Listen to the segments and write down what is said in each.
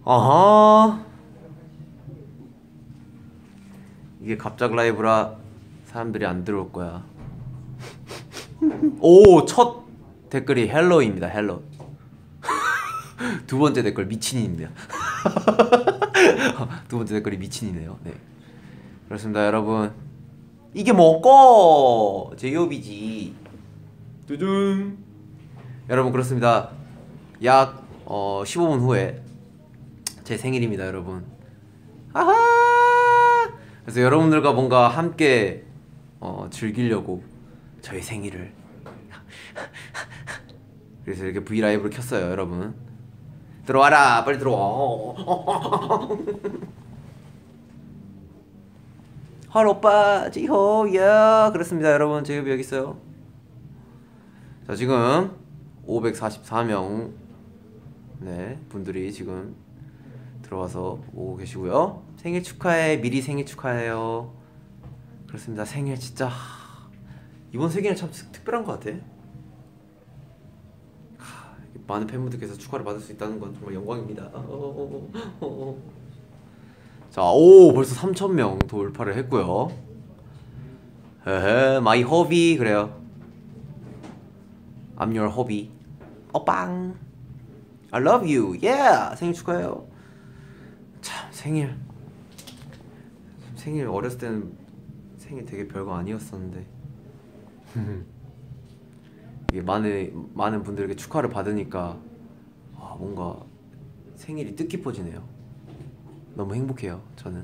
아하. 이게 갑작 라이브라 사람들이 안 들어올 거야. 오, 첫 댓글이 헬로입니다. 헬로. 두 번째 댓글 미친입니다. 두 번째 댓글이 미친이네요. 네. 그렇습니다, 여러분. 이게 뭐고? 제이홉이지. 두둥. 여러분, 그렇습니다. 약 15분 후에 제 생일입니다, 여러분. 아하. 그래서 여러분들과 뭔가 함께 즐기려고 저의 생일을 그래서 이렇게 브이라이브를 켰어요, 여러분. 들어와라, 빨리 들어와. 헐 오빠, 지호야. 그렇습니다, 여러분. 제이홉이 여기 있어요. 자, 지금 544명 네 분들이 지금 들어와서 오고 계시고요. 생일 축하해. 미리 생일 축하해요. 그렇습니다. 생일 진짜 이번 생일은 참 특별한 것 같아. 많은 팬분들께서 축하를 받을 수 있다는 건 정말 영광입니다. 자, 오, 벌써 3,000명 돌파를 했고요. 마이 허비. 그래요. I'm your hobby. 빵. I love you. Yeah. 생일 축하해요. 참, 생일 어렸을 때는 생일 되게 별거 아니었었는데 이게 많은 분들에게 축하를 받으니까 뭔가 생일이 뜻깊어지네요. 너무 행복해요, 저는.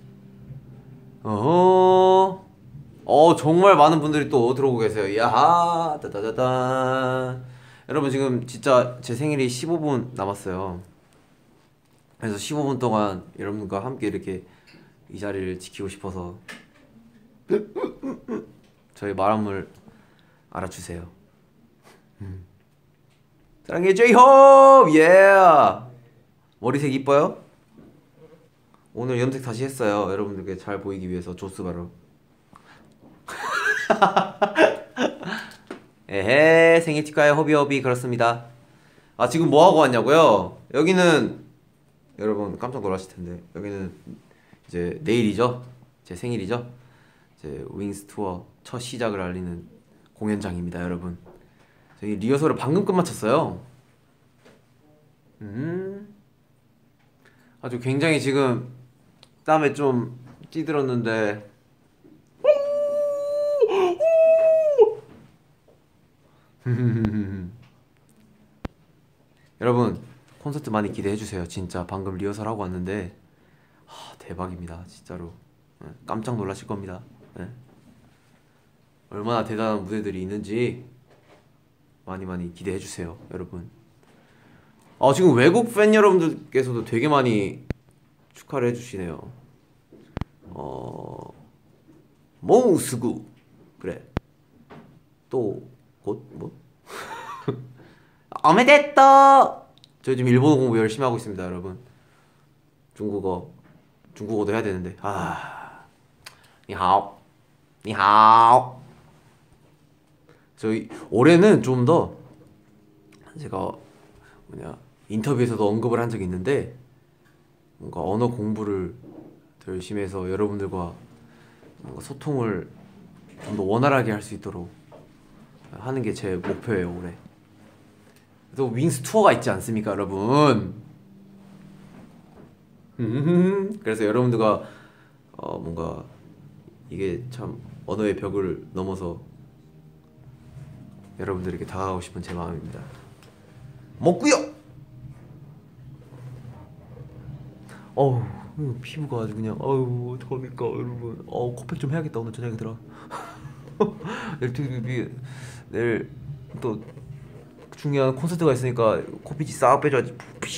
정말 많은 분들이 또 들어오고 계세요. 야하, 따다다단. 여러분, 지금 진짜 제 생일이 15분 남았어요. 그래서 15분 동안 여러분과 함께 이렇게 이 자리를 지키고 싶어서 저희 마음을 알아주세요. 사랑해, 제이홉! 예! 머리색 이뻐요? 오늘 염색 다시 했어요. 여러분들께 잘 보이기 위해서 조스바로. 에헤, 생일 축하해, 허비. 그렇습니다. 아, 지금 뭐하고 왔냐고요? 여기는 여러분 깜짝 놀라실 텐데, 여기는 이제 내일이죠. 제 생일이죠. 이제 윙스 투어 첫 시작을 알리는 공연장입니다, 여러분. 저희 리허설을 방금 끝마쳤어요. 아주 굉장히 지금 땀에 좀 찌들었는데 여러분, 콘서트 많이 기대해주세요. 진짜 방금 리허설 하고 왔는데 대박입니다, 진짜로. 깜짝 놀라실 겁니다. 네. 얼마나 대단한 무대들이 있는지 많이 기대해주세요, 여러분. 지금 외국 팬 여러분들께서도 되게 많이 축하를 해주시네요. 모우스구. 그래. 또 곧 뭐? 오메데또. 저 지금 일본어 공부 열심히 하고 있습니다, 여러분. 중국어도 해야 되는데. 니하오. 저희 올해는 좀 더 제가 인터뷰에서도 언급을 한 적이 있는데, 뭔가 언어 공부를 더 열심히 해서 여러분들과 뭔가 소통을 좀 더 원활하게 할 수 있도록 하는 게 제 목표예요, 올해. 또 윙스 투어가 있지 않습니까, 여러분? 그래서 여러분들과 뭔가 이게 참 언어의 벽을 넘어서 여러분들에게 다가가고 싶은 제 마음입니다. 먹고요. 피부가 아주 그냥 어떡합니까, 여러분. 코팩 좀 해야겠다, 오늘 저녁에 들어. 내일 또 중요한 콘서트가 있으니까 코피지 싹 빼줘야지.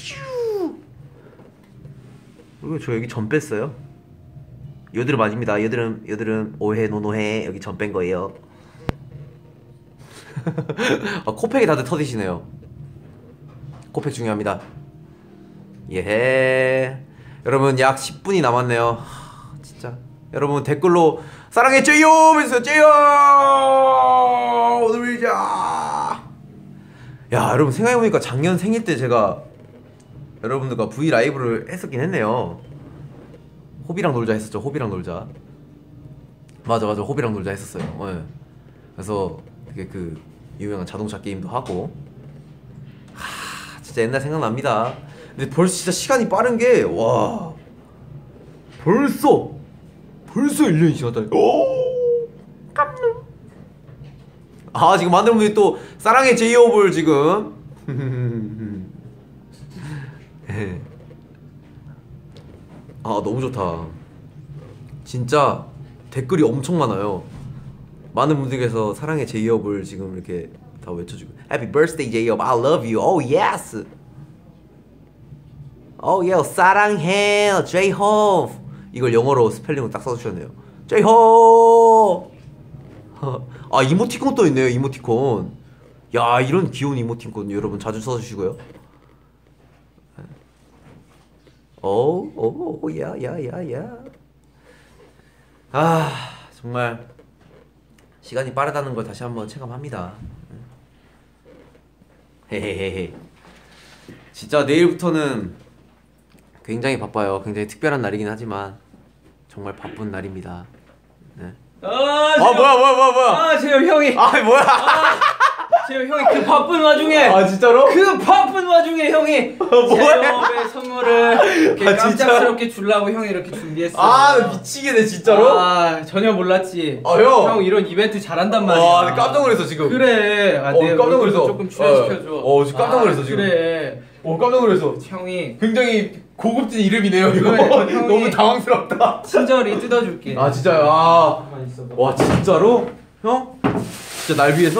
그리고 저 여기 전 뺐어요. 여드름 아닙니다. 여드름 오해 노노해. 여기 전 뺀 거예요. 코팩이 다들 터지시네요. 코팩 중요합니다. 예. 여러분, 약 10분이 남았네요. 진짜 여러분 댓글로 사랑해 제이홉 해주세요. 제이홉 오늘 밀자. 야, 여러분 생각해보니까 작년 생일 때 제가 여러분들과 V 라이브를 했었긴 했네요. 호비랑 놀자 했었죠. 호비랑 놀자. 맞아 호비랑 놀자 했었어요. 네. 그래서 되게 그 유명한 자동차 게임도 하고. 진짜 옛날 생각납니다. 근데 벌써 진짜 시간이 빠른 게 와. 벌써 1년이 지났다니. 오! 깜놀. 지금 만드는 분이 또 사랑의 제이홉을 지금 너무 좋다. 진짜 댓글이 엄청 많아요. 많은 분들께서 사랑의 제이홉을 지금 이렇게 다 외쳐주고 Happy birthday 제이홉, I love you, oh yes, oh yeah, 사랑해 제이홉. 이걸 영어로 스펠링으로 딱 써주셨네요. 제이홉. 이모티콘 또 있네요. 이모티콘. 야, 이런 귀여운 이모티콘 여러분 자주 써주시고요. 야야야야. 정말 시간이 빠르다는 걸 다시 한번 체감합니다. 헤헤헤헤. 진짜 내일부터는 굉장히 바빠요. 굉장히 특별한 날이긴 하지만 정말 바쁜 날입니다. 네. 뭐야? 재영 형이. 뭐야? 재영 형이 그 바쁜 와중에. 진짜로? 그 바쁜 와중에 형이 재영의 선물을 이렇게 깜짝스럽게 주려고 형이 이렇게 준비했어. 미치겠네 진짜로? 전혀 몰랐지. 형 이런 이벤트 잘한단 말이야. 깜짝 놀랐어 지금. 그래. 내 깜짝 놀랐어. 조금 출연시켜줘. 지금 깜짝 놀랐어 지금. 그래. 깜짝 놀랐어. 형이 굉장히 고급진 이름이네요 이거. 그래, 너무 당황스럽다. 친절히 뜯어줄게. 진짜요? 와 진짜로? 형? 진짜 날 위해서?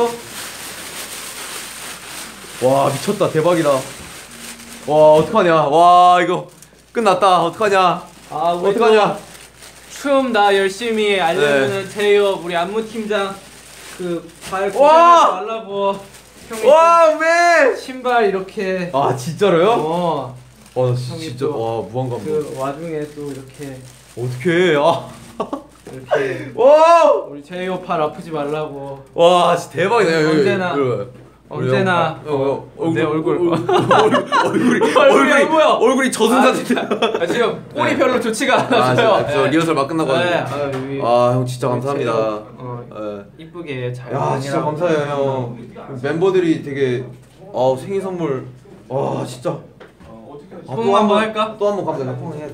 와 미쳤다. 대박이다. 와 어떡하냐. 와 이거 끝났다. 어떡하냐. 어떡하냐. 춤 나 열심히 알려주는 제이홉 우리 안무 팀장 발 고생하지 말라고 형이 맨! 신발 이렇게. 진짜로요? 진짜 또 무한 감동. 그 와중에 또 이렇게 어떡해. 이렇게 와! 우리 제이홉 팔 아프지 말라고. 와 진짜 대박이네. 언제나 내 얼굴이 뭐야? 얼굴이 젖은 사진. 지금 꼴이 별로 좋지가 않아서요. 저 리허설 막 끝나고 형 진짜 감사합니다. 이쁘게 잘. 진짜 감사해요 형. 멤버들이 되게 생일 선물 진짜. 또 한번 할까? 또 한번 감사. 뽕 해야 돼.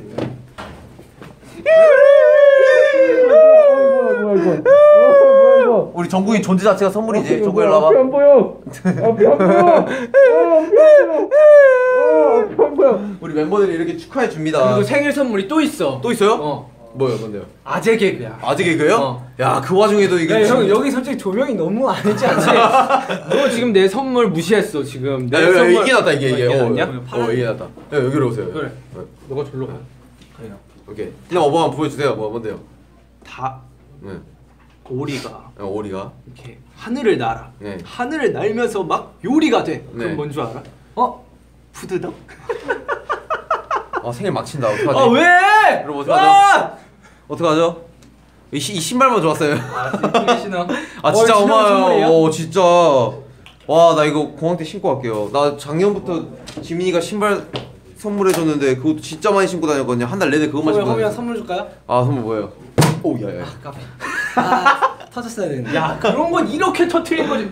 우리 정국이 존재 자체가 선물이지. 정국이 일로 와봐. 안 보여. 우리 멤버들이 이렇게 축하해 줍니다. 그리고 생일 선물이 또 있어. 또 있어요? 뭐요, 뭔데요? 아재 개그야. 아재 개그요? 야, 그 와중에도 이게. 형 여기 솔직히 조명이 너무 아니지 않지? 너 지금 내 선물 무시했어 지금. 내 선물 이게 낫다 이게. 이게 낫냐? 이게 낫다. 여기로 오세요. 그래. 너가 절로 가. 그래요. 오케이. 일단 한번 보여주세요. 뭔데요? 네. 오리가 이렇게 하늘을 날아. 네. 하늘을 날면서 막 요리가 돼. 네. 그럼 뭔 줄 알아? 푸드덕? 생일 막 친다. 어떡하지? 왜? 여러분 어떡하죠? 어떡하죠? 이 신발만 좋았어요. 이쁘게 신어. 진짜 고마워요. 진짜. 나 이거 공항 때 신고 갈게요. 나 작년부터 지민이가 신발 선물해줬는데 그것도 진짜 많이 신고 다녔거든요. 한 달 내내 그것만 신고 다녔어요. 선물 줄까요? 선물 뭐예요? 야야. 까비. 터졌어야 되는데. 야 그런 건 이렇게 터트린 거지.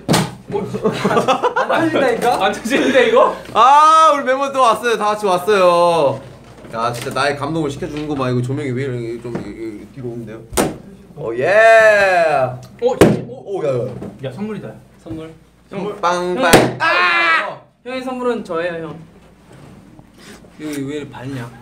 안 터진다니까? 안 터지는데 이거? 우리 멤버 또 왔어요. 다 같이 왔어요. 야 진짜 나의 감동을 시켜주는구만. 이거 조명이 왜 이렇게 좀 뒤로 오는데요? 예. 야 선물이다. 선물. 빵빵. 형의 선물은 저예요 형. 여기 왜 발냐?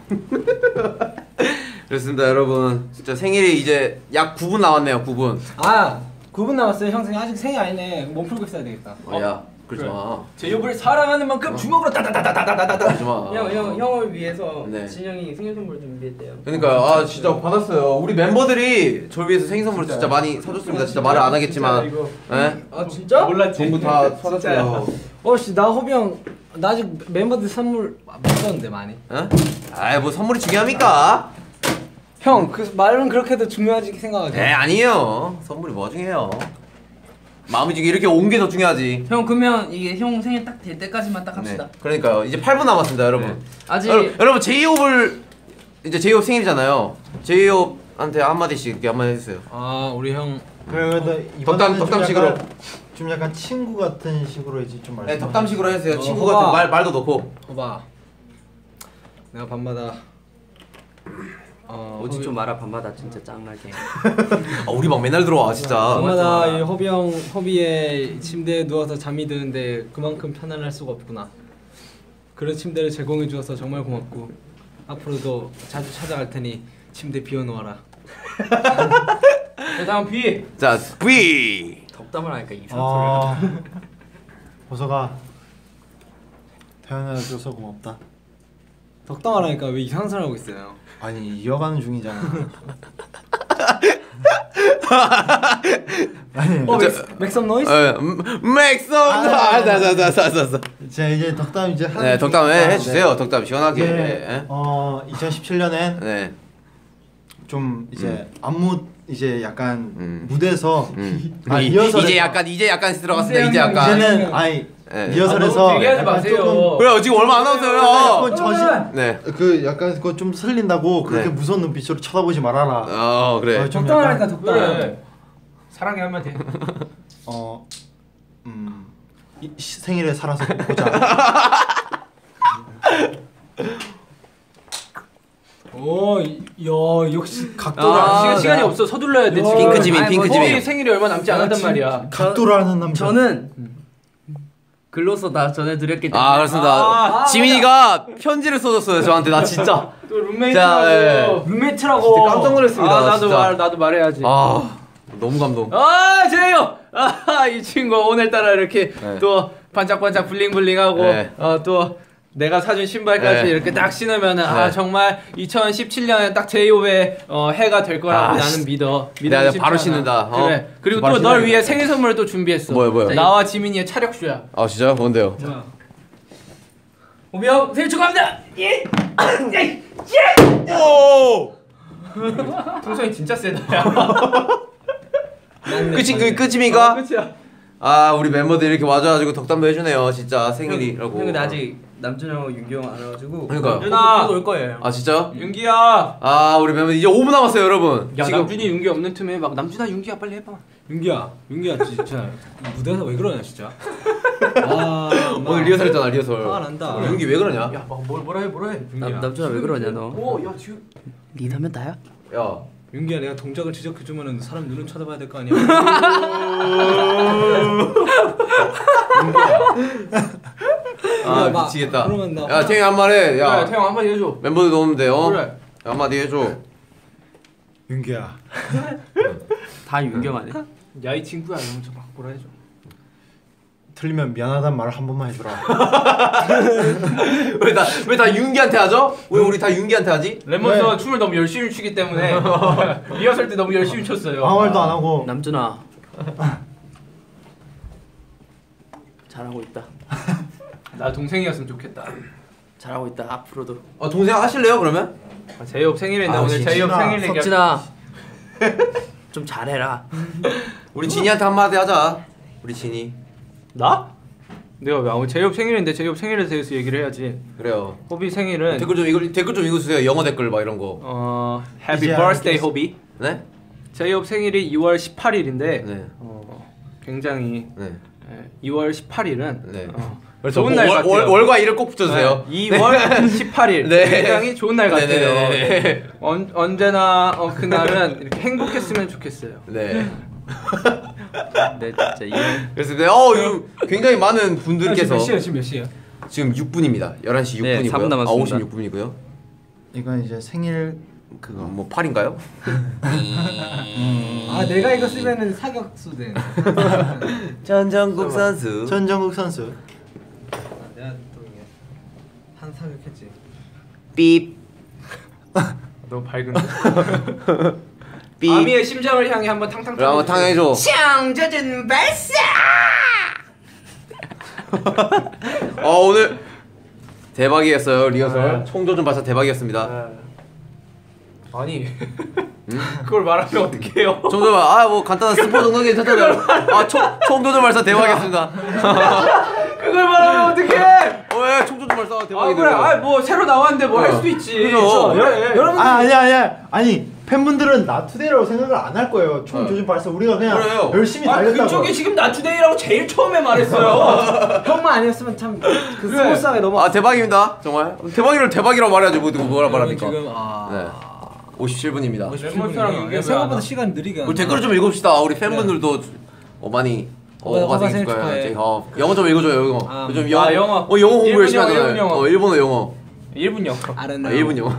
그렇습니다 여러분. 진짜 생일이 이제 약 9분 남았네요. 9분. 9분 남았어요. 형 생일 아직 생일 아니네. 몸 풀고 있어야 되겠다. 야 그러지 마. 제이홉을 사랑하는 만큼 주먹으로 따다다다다다다다. 그러지 마. 형을 위해서 네. 진영이 생일 선물 준비했대요. 그러니까 진짜 받았어요. 우리 멤버들이 저를 위해서 생일 선물 진짜 많이 사줬습니다. 진짜 말을 안 하겠지만. 네? 진짜? 몰랐지. 전부 다 사줬어요. 나 호비 형 나 아직 멤버들 선물 못 줬는데 많이. 뭐 선물이 중요합니까? 형 그 말은 그렇게 해도 중요하지 생각하죠. 아니에요. 선물이 뭐 중요해요. 마음이 이렇게 온 게 더 중요하지. 형 그러면 이게 형 생일 딱 될 때까지만 딱 합시다. 네. 그러니까요. 이제 8분 남았습니다, 여러분. 네. 아직 여러분 제이홉을 이제 제이홉 생일이잖아요. 제이홉한테 한마디씩 이렇게 한마디 해주세요. 아 우리 형 그래도 이번에는 덕담식으로. 좀 약간 친구 같은 식으로 이제 좀 말씀. 네, 덕담식으로 해주세요. 친구 호바. 같은 말도 넣고. 호바 내가 밤마다 오지 좀 마라 밤마다 진짜 짱나게. 우리 막 맨날 들어와 진짜. 밤마다 이 허비의 침대에 누워서 잠이 드는데 그만큼 편안할 수가 없구나. 그런 침대를 제공해 주어서 정말 고맙고 앞으로도 자주 찾아갈 테니 침대 비워놓아라. 다음 B. 자, V. 덕담을 하니까 이상한 소리가. 보석아 태어나줘서 고맙다. 덕담하라니까 왜 이상한 소리 하고 있어요? 아니 이어가는 중이잖아. 아니 맥섬 노이즈? 맥섬. 자자자자자자. 제가 이제 덕담 이제 하는 네, 덕담 중이니까, 해주세요. 네. 덕담 시원하게. 네. 2017년엔 네. 좀 이제 안무 이제 약간 무대에서 이- 리허설에서 이제 약간 들어갔습니다. 이제 약간. 이제는 아니 네. 리허설에서 너무 얘기하지 약간 마세요. 조금 그래요. 지금 얼마 안 남았어요. 약간 저시 네. 그 약간 그거 좀 슬린다고 그렇게 네. 무서운 눈빛으로 쳐다보지 말아라. 그래. 좀 덕담하라니까 약간 덕담. 그래. 사랑해 한마디. 생일에 살아서 보자. 야 역시 각도를 시간이 없어. 서둘러야 돼. 지금. 핑크 지민, 아니, 핑크 뭐 지민. 거의 생일이 얼마 남지 않았단 말이야. 각도를 하는 남자. 저는 글로서 다 전해드렸기 때문에. 그렇습니다. 지민이가 편지를 써줬어요 저한테. 나 진짜. 또 자, 룸메이트라고. 예. 룸메이트라고. 진짜 깜짝 놀랐습니다, 나도 진짜. 나도 말해야지. 너무 감동. 제이요. 이 친구 오늘따라 이렇게 네. 또 반짝반짝 블링블링하고 네. 또 내가 사준 신발까지 네. 이렇게 딱 신으면은 네. 정말 2017년에 딱 제이홉의 해가 될 거라고 나는 믿어. 내가 바로 신는다. 그래. 그리고 바로 또 널 신어야겠다. 위해 생일 선물을 또 준비했어. 뭐요? 나와 지민이의 차력쇼야. 진짜요? 뭔데요? 오비 형 생일 축하합니다. 예. 오! 풍선이 진짜 세다. 끝입니까? 끝이야. 우리 멤버들 이렇게 와줘가지고 덕담도 해주네요. 진짜 생일이라고. 형 근데 아직 남준 형, 윤기 형 안 와가지고. 그러니까요. 윤아. 올 거예요. 진짜요? 윤기야. 우리 멤버 이제 5분 남았어요, 여러분. 야 지금 남준이 윤기 없는 틈에 막 남준아 윤기야 빨리 해봐. 윤기야 진짜 무대에서 왜 그러냐 진짜. 오늘 리허설 했잖아, 리허설. 화가 난다. 윤기 왜 그러냐? 야 막 뭐라 해. 윤기야. 남준아 왜 그러냐 너? 오야 지금. 니다면 다야? 야. 윤기야 내가 동작을 지적해주면은 사람 눈을 쳐다봐야 될 거 아니야. 미치겠다. 그러면 나 야, 태영이 한 말 해. 야, 그래 태형 한마디 해줘. 멤버들 오는데, 그래. 한마디 해줘. 윤기야. 다 윤경 아니야? 야 이 친구야 이러면서 막 뭐라 해줘. 틀리면 미안하단 말을 한 번만 해주라. 왜 다 윤기한테 하죠? 왜 우리 다 윤기한테 하지? 레몬서 춤을 너무 열심히 추기 때문에 리허설 때 너무 열심히 췄어요. 아무 말도 안 하고. 남준아 잘하고 있다. 나 동생이었으면 좋겠다. 잘하고 있다. 앞으로도. 동생 하실래요, 그러면? 제이홉 생일인데 오늘 진짜. 제이홉 생일 얘기. 석진아 좀 잘해라. 우리 진이한테 한마디 하자. 우리 진이. 나? 내가 왜 제이홉 생일인데 제이홉 생일에 대해서 얘기를 해야지. 그래요. 호비 생일은 댓글 좀 읽어주세요. 영어 댓글 막 이런 거. Happy 이제 Birthday 알겠어. 호비. 네? 제이홉 생일이 2월 18일인데 네. 굉장히 네. 2월 18일은 네. 좋은 날 같아요. 월과 일을 꼭 붙여주세요. 2월 18일 네. 굉장히 좋은 날 같아요. 네. 언제나 그날은 이렇게 행복했으면 좋겠어요. 네. 네 진짜 이 그래서 이거 굉장히 많은 분들께서 몇 시야 지금 몇 시야? 지금 6분입니다. 11시 6분이고요. 네, 4분 남았습니다. 56분이고요. 이건 이제 생일 그거 뭐 8인가요? 내가 이거 쓰면은 사격수 돼. 전정국 선수. 전정국 선수. 내가 또 이게 한 사격했지. 삐. 너무 밝은데. 삐. 아미의 심장을 향해 한번 탕탕. 그럼 한번 탕해줘. 창조준 발사. 오늘 대박이었어요 리허설. 총조준 발사 대박이었습니다. 아니 그걸 말하면 어떡해요? 총조준 아뭐 간단한 스포 정도는 괜찮잖아요. 총조준 발사 대박이었습니다. 그걸 말하면 어떡해? 왜 총조준 발사 대박이 그래. 뭐 새로 나왔는데 뭐 할 수도 있지. 그죠. 여러분 아니 팬분들은 나투데이라고 생각을 안 할 거예요. 총 조준 발사 우리가 그냥 그래요. 열심히 달렸다고. 그쪽이 지금 나투데이라고 제일 처음에 말했어요. 형만 아니었으면 참 그 스무스하게 넘어. 대박입니다 정말. 대박이라고 말해야지 뭐라 말합니까. 지금 네. 57분입니다. 생각보다 시간 느리게. 우리 댓글 좀 읽읍시다. 우리 팬분들도 많이 어가 생일 생일 축하해. 축하해. 영어 좀 읽어줘요. 영어. 요즘 영어. 영어. 영어 공부 일본 열심히 영어, 하잖아요. 일본 영어. 일본어 영어. 1분 영어. 일본 영어.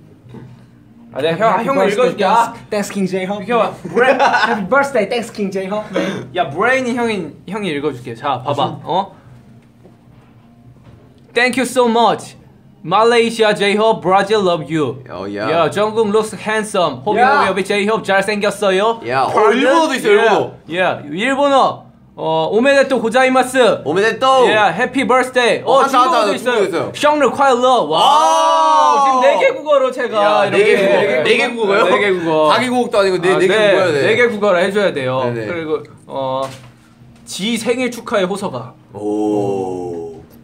내가 형 읽어줄게. Thanks King J-Hope. 비켜봐. Happy birthday, thanks King J-Hope. 야 브레인이 형이 읽어줄게. 자 봐봐. Thank you so much. Malaysia J-Hope, Brazil love you. Yeah. 정국 looks handsome. 호비 Yeah. 호비 J-Hope 잘생겼어요. Yeah. 일본어도 있어요. 일본어. 일본어. 오메데토 고자이마스. 오메데또. Yeah, happy birthday. 중국어도 있어요. 있어요. 생일快乐. 와. 지금 4개 국어로 제가 이렇게 4개 국어요? 4개 국어. 4개 국어도 아니고 4개 국어야 돼. 4개 국어를 해줘야 돼요. 네네. 그리고 지 생일 축하해 호서가. 오.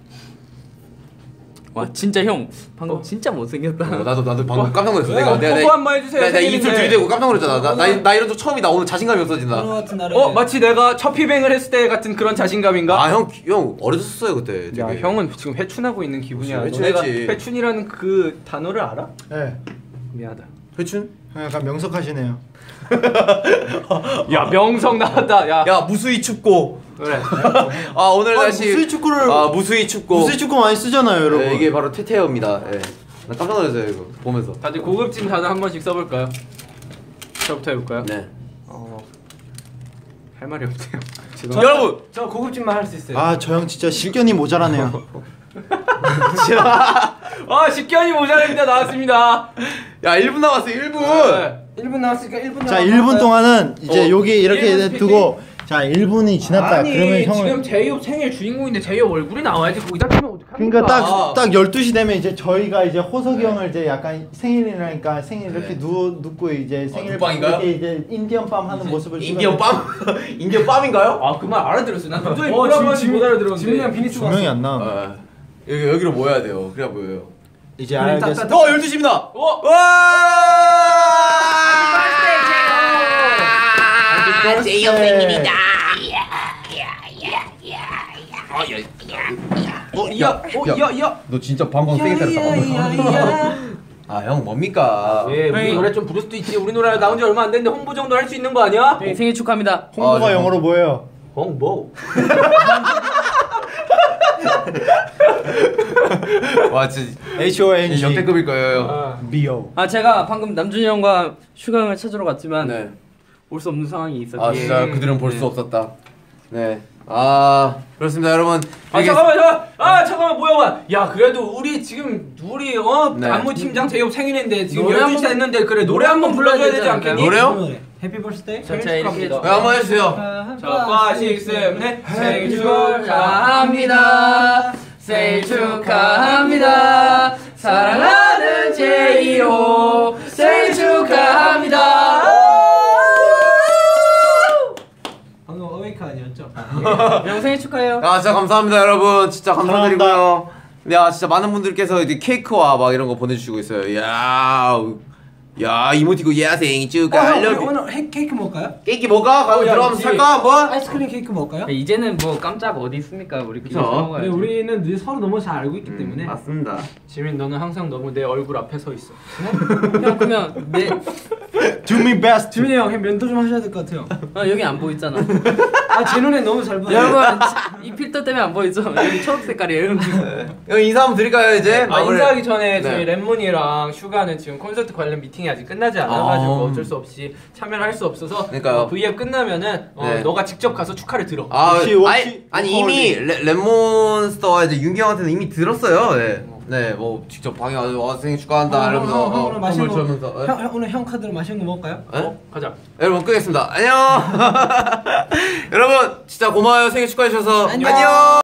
와 진짜 형 방금 진짜 못생겼다. 나도 방금 깜짝 놀랐어. 호구 한번 해주세요. 내가 입술 생일인데. 들이대고 깜짝 놀랐잖아. 나 이런 적 처음이다. 오늘 자신감이 없어진다. 같은 날에. 마치 내가 첫 피뱅을 했을 때 같은 그런 자신감인가? 형 어려졌어요 그때. 되게. 야 형은 지금 회춘하고 있는 기분이야. 그치, 너네가 회춘했지. 회춘이라는 그 단어를 알아? 네. 미안하다. 회춘? 약간 명석하시네요. 야 명성 나왔다. 야 무수히 춥고. 그래. 오늘 날씨. 무수히 축구를 무수히 춥고. 무수히 축구 많이 쓰잖아요, 여러분. 네, 이게 바로 테테어입니다. 네. 나 깜짝 놀랐어요 이거 보면서. 다들 고급진 단어 한 번씩 써볼까요? 저부터 해볼까요? 네. 할 말이 없대요. 여러분. 저 고급진만 할 수 있어요. 저 형 진짜 식견이 모자라네요. 식견이 모자랍니다. 나왔습니다. 야 1분 남았어요 1분. 1분 나왔으니까 1분. 자, 1분 동안은 이제 여기 이렇게 1분 두고 자, 1분이 지났다. 그러면 형을 지금 제이홉 생일 주인공인데 제이홉 얼굴이 나와야지. 거기다 주면 어떡합니까? 그러니까 딱 12시 되면 이제 저희가 이제 호석이 형을 이제 약간 생일이라니까 생일 이렇게 눕고 이제 생일 눕방인가요? 이렇게 이제 인디언 밤 하는 모습을 인디언 빰? 인디언 빰인가요? 그 말 알아들었어. 난 도저히 뭐라고 하는지 못 알아들었는데. 지문이랑 비니스 분명히 안 나와. 여기로 모여야 돼요. 그래야 보여요. 이제 알겠어. 12시입니다. 제이홉 생일이다. 너 진짜 방금 세게 때렸다. 형 뭡니까? 우리 노래 좀 부를 수도 있지. 우리 노래 나온 지 얼마 안 됐는데 홍보 정도 할 수 있는 거 아니야? 생일 축하합니다. 홍보가 영어로 뭐예요? 홍보. 와 진짜 HONG 역대급일 거예요. BO. 제가 방금 남준이 형과 슈강을 찾으러 갔지만 네. 올 수 없는 상황이 있었기 진짜 그들은 볼 수 없었다. 네. 그렇습니다 여러분. 잠깐만 모여봐. 야 그래도 우리 지금 네. 안무 팀장 제이홉 생일인데 지금 노래 12시 됐는데 그래 노래 한번 불러줘야 되지 않겠니? 노래요? 해피 버스데이. 자, 이렇게 네, 한번 해주세요. 자, 5, 6, 7, 8 생일 축하합니다. 생일 축하합니다. 사랑하는 제이홉 생일 축하합니다. 방금 어웨이크 아니었죠? 형 생일 축하해요. 진짜 감사합니다 여러분. 진짜 감사드리고요. 진짜 많은 분들께서 이제 케이크와 막 이런 거 보내주시고 있어요. 야 이모티콘 생일 축하하려. 오늘 케이크 먹을까요? 케이크 먹어? 가고 들어가면서 살까 한번? 아이스크림 케이크 먹을까요? 이제는 뭐 깜짝 어디 있습니까? 우리 그쵸. 근데 우리는 서로 너무 잘 알고 있기 때문에. 맞습니다. 지민 너는 항상 너무 내 얼굴 앞에 서 있어. 형 그러면 내 Do me best. 지민이 형 면도 좀 하셔야 될 것 같아요. 여기 안 보이잖아. 제 눈에 너무 잘 보여요. 여러분 이 필터 때문에 안 보이죠? 여기 초록 색깔이에요. 형 인사 한번 드릴까요 이제? 인사하기 전에 네. 저희 랩몬이랑 슈가는 지금 콘서트 관련 미팅이 아직 끝나지 않아가지고 어쩔 수 없이 참여를 할 수 없어서 그러니까요. V앱 끝나면은 네. 너가 직접 가서 축하를 들어. 아니 이미 레몬스터와 이제 윤기 형한테는 이미 들었어요. 네, 뭐 직접 방에 와서 생일 축하한다 이러면서 오늘 맛있는 거 선물 주면서. 오늘 형 카드로 맛있는 거 먹을까요? 가자. 여러분 끄겠습니다. 안녕. 여러분 진짜 고마워요 생일 축하해 주셔서. 안녕. 안녕.